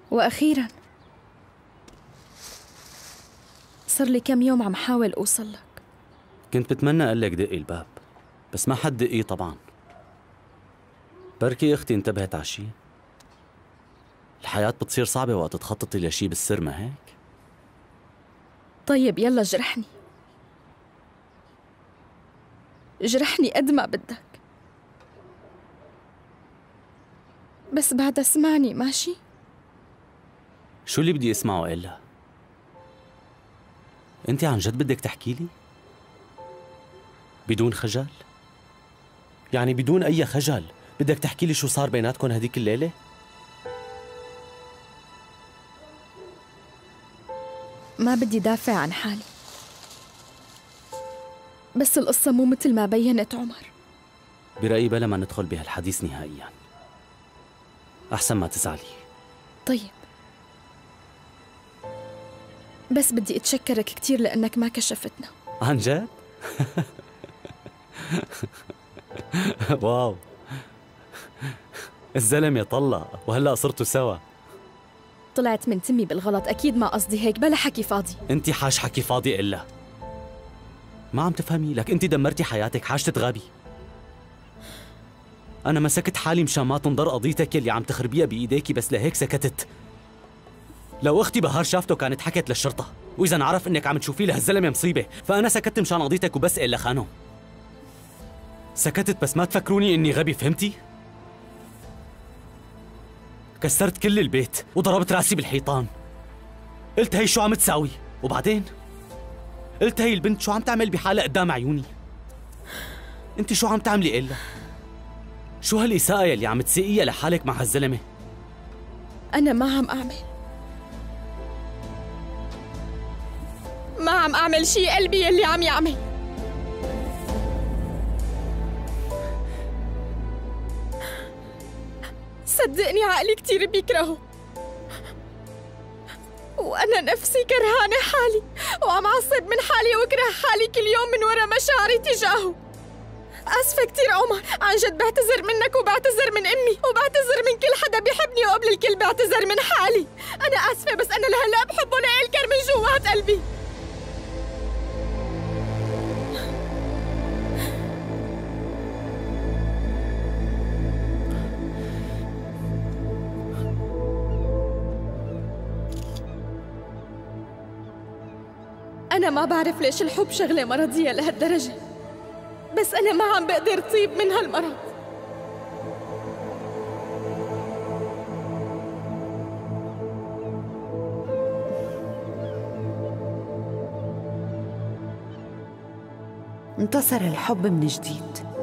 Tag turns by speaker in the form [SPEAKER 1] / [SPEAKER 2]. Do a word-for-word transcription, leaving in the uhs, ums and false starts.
[SPEAKER 1] وأخيراً صار لي كم يوم عم حاول أوصل لك.
[SPEAKER 2] كنت بتمنى أقول لك دقي الباب، بس ما حد دقيه طبعاً. بركي أختي انتبهت على شي. الحياة بتصير صعبة وقت تخططي لشي بالسر، ما هيك؟
[SPEAKER 1] طيب يلا جرحني، جرحني قد ما بدك، بس بعد اسمعني ماشي؟
[SPEAKER 2] شو اللي بدي اسمعه إلا؟ أنت عن جد بدك تحكي لي؟ بدون خجل؟ يعني بدون أي خجل بدك تحكي لي شو صار بيناتكم هديك الليلة؟
[SPEAKER 1] ما بدي دافع عن حالي، بس القصة مو مثل ما بينت عمر.
[SPEAKER 2] برأيي بلا ما ندخل بهالحديث نهائياً، أحسن ما تزعلي.
[SPEAKER 1] طيب، بس بدي أتشكرك كتير لأنك ما كشفتنا.
[SPEAKER 2] عن جد؟ واو، الزلمة طلع وهلأ صرتوا سوا.
[SPEAKER 1] طلعت من تمي بالغلط، أكيد ما قصدي هيك، بلا حكي فاضي.
[SPEAKER 2] انت حاج حكي فاضي إلا ما عم تفهمي؟ لك انت دمرتي حياتك، حاج تتغابي. أنا مسكت حالي مشان ما تنضر قضيتك اللي عم تخربيها بإيديكي، بس لهيك سكتت. لو أختي بهار شافته كانت حكت للشرطة، وإذا انعرف إنك عم تشوفي لهالزلمة مصيبة، فأنا سكتت مشان قضيتك وبس. إلا خانه سكتت، بس ما تفكروني إني غبي، فهمتي؟ كسرت كل البيت وضربت راسي بالحيطان. قلت هي شو عم تساوي؟ وبعدين قلت هي البنت شو عم تعمل بحالها قدام عيوني؟ انت شو عم تعملي إلا؟ شو هالإساءة يلي عم تسيقيها لحالك مع هالزلمة؟
[SPEAKER 1] أنا ما عم أعمل ما عم أعمل شي، قلبي يلي عم يعمل. صدقني عقلي كتير بيكرهه، وأنا نفسي كرهانة حالي وعم عصب من حالي وكره حالي كل يوم من ورا مشاعري تجاهه. آسفة كتير عمر، عن جد بعتذر منك وبعتذر من أمي وبعتذر من كل حدا بيحبني، وقبل الكل بعتذر من حالي. أنا آسفة، بس أنا لهلأ بحبه لإلكر من جوات قلبي. أنا ما بعرف ليش الحب شغلة مرضية لهالدرجة، بس أنا ما عم بقدر طيب من هالمرض.
[SPEAKER 3] انتصر الحب من جديد.